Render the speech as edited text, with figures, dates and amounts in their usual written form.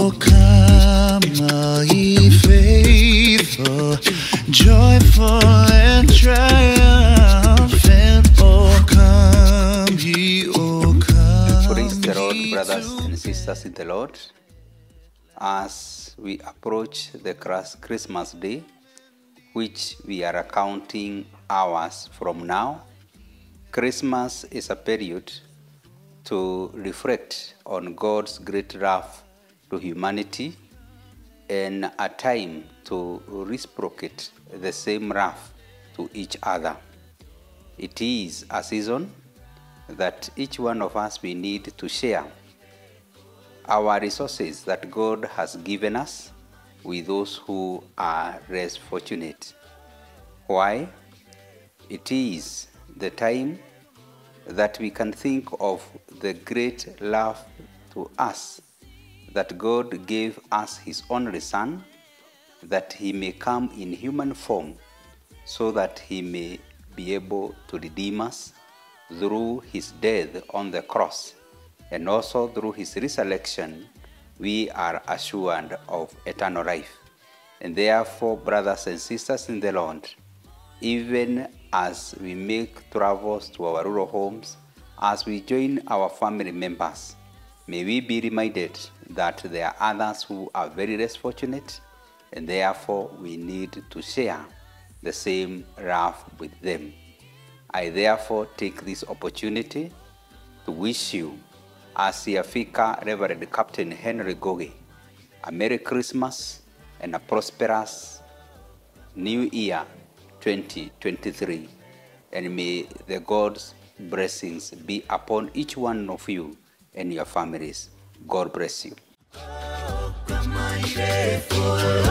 come, all ye faithful, joyful and triumphant. Oh, come ye, oh, come. Praise the Lord, brothers and sisters in the Lord. As we approach the Christmas Day, which we are counting hours from now, Christmas is a period to reflect on God's great love to humanity and a time to reciprocate the same love to each other. It is a season that each one of us we need to share our resources that God has given us with those who are less fortunate. Why? It is the time that we can think of the great love to us, that God gave us His only Son, that He may come in human form so that He may be able to redeem us through His death on the cross, and also through His resurrection we are assured of eternal life. And therefore, brothers and sisters in the Lord, even as we make travels to our rural homes, as we join our family members, may we be reminded that there are others who are very less fortunate, and therefore we need to share the same love with them. I therefore take this opportunity to wish you, as Siafika Reverend Captain Henry Goge, a Merry Christmas and a prosperous New Year 2023. And may the God's blessings be upon each one of you and your families. God bless you.